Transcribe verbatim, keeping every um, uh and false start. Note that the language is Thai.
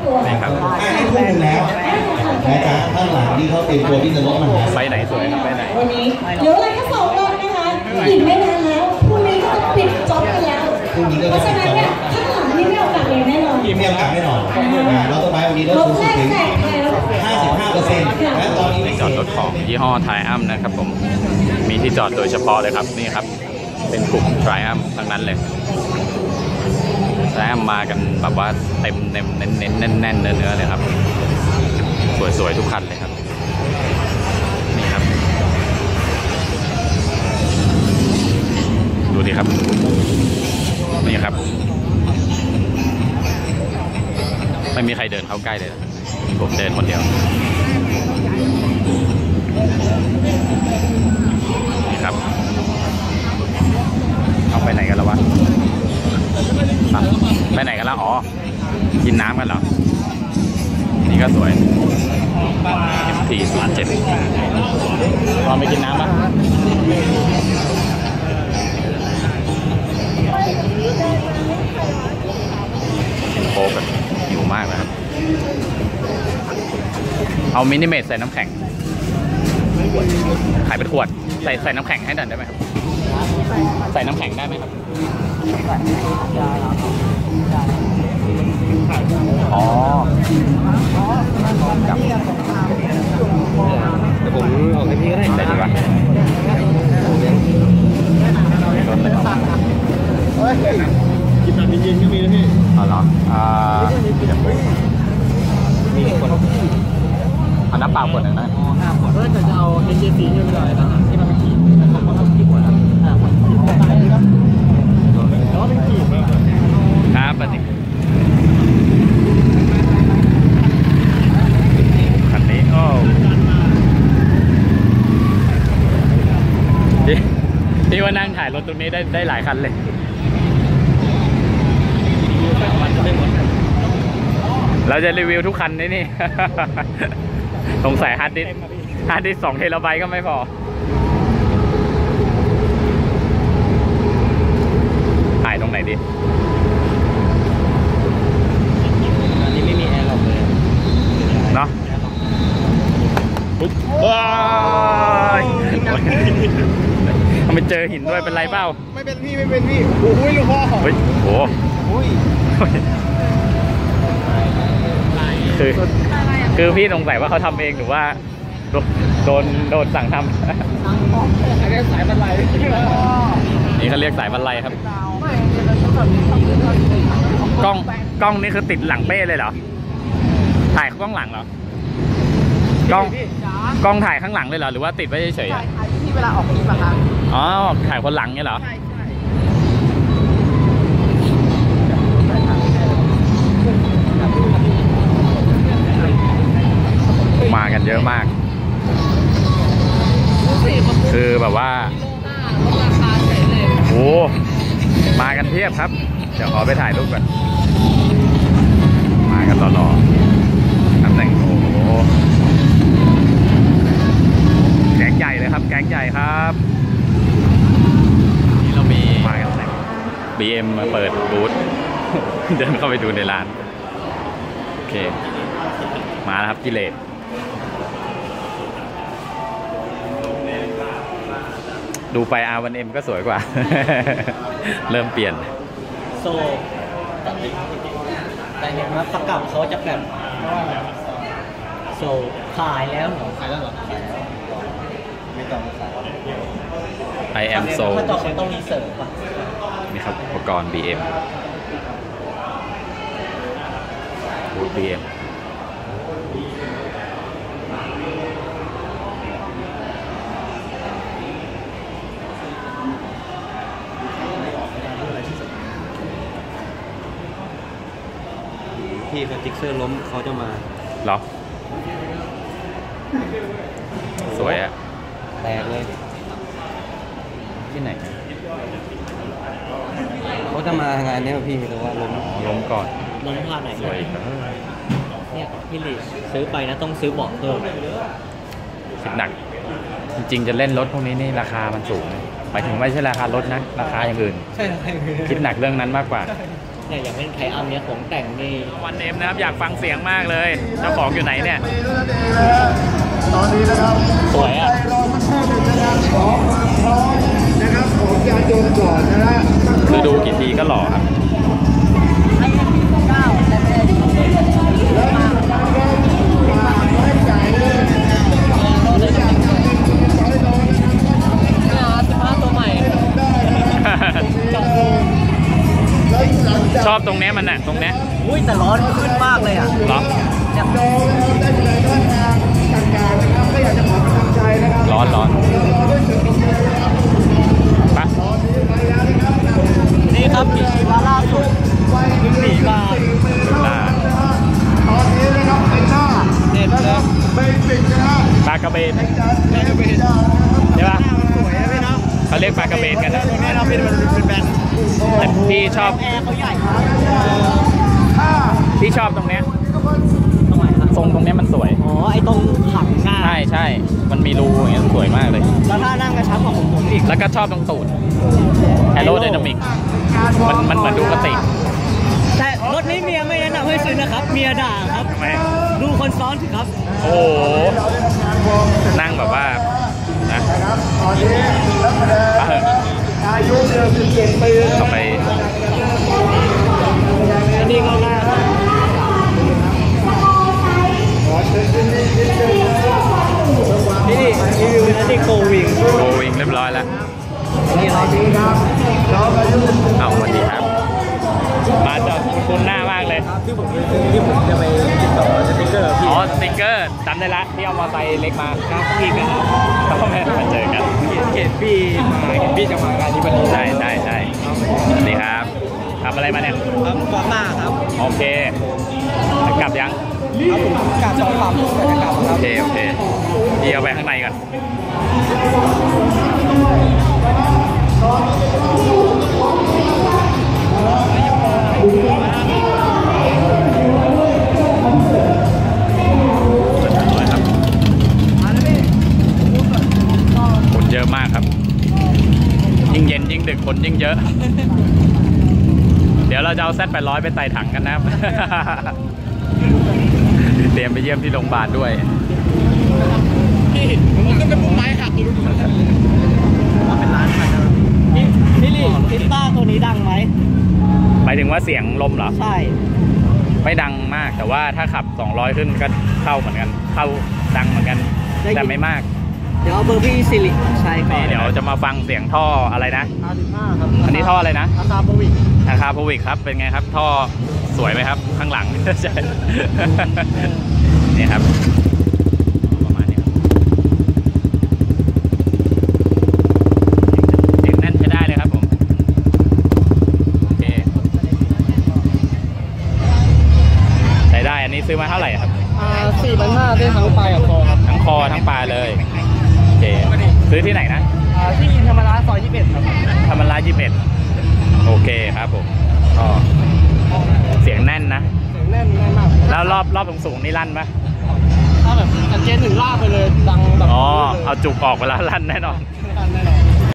นี่ครับให้พูดถึงแล้วนะจ๊ะข้างหลังนี่เขาเตรียมตัวที่จะลดมาหาไปไหนสวยครับไปไหนวันนี้เหลืออะไรแค่สองวันนะคะอีกไม่นานแล้วพรุ่งนี้ก็จะปิดจ็อบกันแล้วเพราะฉะนั้นเนี่ยข้างหลังนี่ไม่โอกาสเลยแน่นอนไม่โอกาสแน่นอนเราต่อไปวันนี้เราสูงสุดถึงห้าสิบห้าเปอร์เซ็นต์และตอนนี้จอดรถของยี่ห้อไทอัมนะครับผมมีที่จอดโดยเฉพาะเลยครับนี่ครับเป็นกลุ่มไทอัมทั้งนั้นเลยไทอัมมากันแบบว่าเต็มเต็มเน้นเน้นแน่นแน่นเนื้อเนื้อเลยครับสวยๆทุกคันเลยครับนี่ครับดูดิครับนี่ครับไม่มีใครเดินเข้าใกล้เลยผมเดินคนเดียวนี่ครับเอาไปไหนกันแล้ววะไปไหนกันแล้วอ๋อกินน้ำกันเหรอนี่ก็สวย เอ็ม ที ศูนย์ เจ็ด ลองไปกินน้ำป่ะโค้กแบบหิวมากนะครับเอามินิเมตใส่น้ำแข็งขายเป็นขวดใส่ใส่น้ำแข็งให้หน่อยได้ไหมครับใส่น้ำแข็งได้ไหมครับอ๋อกับแต่ผมออกให้พี่ก็ได้ได้ดีป่ะกินแบบเย็นๆก็มีนะพี่อ๋อเหรออ่ามีคนเอาน้ำเปล่าขวดหนึ่งนะห้าขวดเพื่อจะเอาเอเจซีที่ไม่ได้นะที่มันเป็นขีดผมก็ต้องขีดขวดละห้าขวดแล้วเป็นขีดครับปฏิคันนี้โอ้พี่ว่านั่งถ่ายรถตรงนี้ได้ได้หลายคันเลยเราจะรีวิวทุกคันนี่นี่ สงสัยฮาร์ดดิสก์ฮาร์ดดิสก์สองเทราไบต์ก็ไม่พอถ่ายตรงไหนดิอันนี้ไม่มีแอร์หรอกเลยเนาะปุ๊บว้ายทำไมเจอหินด้วยเป็นไรเปล่าไม่เป็นพี่ไม่เป็นพี่โอ้ยลูกพ่อเฮ้ยโอ้คือคือพี่สงสัยว่าเขาทำเองหรือว่าโดนโดนสั่งทำอันนี้สายบรรลัยนี่เขาเรียกสายบรรลัยครับกล้องกล้องนี่คือติดหลังเป้เลยเหรอถ่ายกล้องหลังเหรอกล้องกล้องถ่ายข้างหลังเลยเหรอหรือว่าติดไว้เฉยๆถ่ายที่เวลาออกคลิปอะคะอ๋อถ่ายคนหลังเนี่ยเหรอมากันเยอะมากคือแบบว่าโอ้มากันเพียบครับเดี๋ยวขอไปถ่ายรูปก่อนมากันหล่อๆน้ำแต่งโอ้แก๊งใหญ่เลยครับแก๊งใหญ่ครับนี่เรามีมากันแต่ง บี เอ็ม มาเปิดบูธ เดินเข้าไปดูในร้านโอเคมาแล้วครับกิเลสดูไป อาร์ วัน เอ็ม ก็สวยกว่า เริ่มเปลี่ยนโซ่แต่เห็นว่าประกับเขาจะแบบโซ่ขายแล้วเหรอขายแล้วเหรอไม่ต้องขาย I am so ถ้าต่อไปต้องรีเสิร์ชป่ะนี่ครับอุปกรณ์ บี เอ็ม บูธ บี เอ็มที่สติ๊กเกอร์ล้มเขาจะมาหรอสวยอะแตกเลยที่ไหนเขาจะมางานนี้พี่แต่ว่าล้มล้มก่อนล้มพลาดไหนสวยเนี่ยพี่ลิซื้อไปนะต้องซื้อเบาะเพิ่มคิดหนักจริงๆจะเล่นรถพวกนี้นี่ราคามันสูงหมายถึงไม่ใช่ราคารถนะราคาอย่างอื่นใช่ราคาอย่างอื่นคิดหนักเรื่องนั้นมากกว่าเนี่ยอย่างเป็นไทอัมเนี่ยของแต่งนี่วันเอ็มนะครับอยากฟังเสียงมากเลยเจ้าของอยู่ไหนเนี่ยตอนนี้นะครับสวยอ่ะรอสักครู่หนึ่งนะครับขอความพร้อมนะครับของยานยนต์ก่อนนะฮะคือดูกี่ทีก็หล่อครับไอ้ที่เก้าแต่แม่แล้วฝากไว้ใจเลยและอยากจะเป็นคนสายน้องนะครับสิบห้าตัวใหม่แล้วหลังจากชอบตรงเนี้ยมันน่ะตรงเนี้ยอุ้ยแต่ร้อนขึ้นมากเลยอ่ะเหรอเนี่ยจองนะครับได้ที่ไหนบ้างทางต่างๆนะครับก็อยากจะขอกำลังใจนะครับร้อนร้อนรอด้วยเสียงปรบมือนะครับปะตอนนี้ไปแล้วนะครับนี่ครับผีชีวาล่าสุดไฟหนีมาอ่าตอนนี้นะครับเป็นหน้าเด็ดเลยเบสิกนะฮะปลากระเบนจากเบสิกนะครับใช่ปะสวยนะพี่เนาะเขาเรียกปลากระเบนกันนะตรงนี้เราเป็นเป็นแบนแต่พี่ชอบแอร์เขาใหญ่มากพี่ชอบตรงเนี้ยตรงไหนครับทรงตรงเนี้ยมันสวยอ๋อไอ้ตรงถังหน้าใช่ใช่มันมีรูอย่างเงี้ยสวยมากเลยแล้วถ้านั่งกระชับของผมผมอีกแล้วก็ชอบตรงตูดแอโรไดนามิกมันมันเหมือนดูกระติกแต่รถนี้เมียไม่แนะนำให้ซื้อนะครับ เมียด่าครับทำไมดูคนซ้อนสิครับโอ้โหนั่งแบบว่านะตอนนี้นักแสดงเอาเถอะอายุเดือนสิบเจ็ดปีต่อไปอันนี้ก็น่าขอเชิญที่นี่นิดนึงนะครับนี่รีวิวนะนี่โกวิงโกวิงเรียบร้อยแล้วนี่ครับดีครับน้องอายุสิบเจ็ดเอาสวัสดีครับ มาจอดคุ้นหน้ามากเลยที่ผมที่ผมจะไปติดต่อสติ๊กเกอร์พี่อ๋อสติ๊กเกอร์จำได้ละที่เอามอเตอร์ไซค์เล็กมาครับอีกนะครับต้องไม่มาเจอกันเห็นพี่มาเห็นพี่จะมางานนี้พอดีใช่ใช่ใช่สวัสดีครับทำอะไรมาเนี่ยครับฟอร์ต้าครับโอเค กลับยังครับผมการสองลำจะกลับคโอรับเค โอเคพี่เอาไปข้างในก่อนสวยครับคนเยอะมากครับ ยิ่งเย็นยิ่งดึกคนยิ่งเยอะ เดี๋ยวเราจะเอาแซดแปดร้อยไปใส่ถังกันนะครับ เตรียมไปเยี่ยมที่โรงพยาบาลด้วยพี่มันก็เป็นมุมไม้หักอยู่เป็นร้านขายพี่พี่ลี่ทิสต้าตัวนี้ดังไหมหมายถึงว่าเสียงลมเหรอใช่ไม่ดังมากแต่ว่าถ้าขับสองร้อยขึ้นก็เข้าเหมือนกัน เข้าดังเหมือนกัน แต่ไม่มากเดี๋ยวเอาเบอร์พี่สิริชัยก่อนี่นเดี๋ยวจะมาฟังเสียงท่ออะไรนะอาสิบห้าครับอันนี้ท่ออะไรนะอาคาโปวิกอาคาโพวิกครับ เป็นไงครับ ท่อสวยไหมครับ ข้างหลัง ใช่ นี่ครับ ประมาณนี้ครับเสียงแน่นใช้ได้เลยครับผม โอเค ใช้ได้ อันนี้ซื้อมาเท่าไหร่ครับอ่าสี่พันห้าได้ทั้งปลายกับคอครับทั้งคอทั้งปลาเลย โอเค ซื้อที่ไหนนะอ่าที่อินธรรมราซอยยี่สิบเอ็ดครับธรรมรายี่สิบเอ็ดโอเคครับผมก็เสียงแน่นนะเสียงแน่นแน่นมากแล้วรอบรอบสูงๆนี่ลั่นปะถ้าแบบชัดเจนถึงลากไปเลยดังแบบอ๋อ เอาจุกออกไปแล้วลั่นแน่นอนลั่นแน่นอน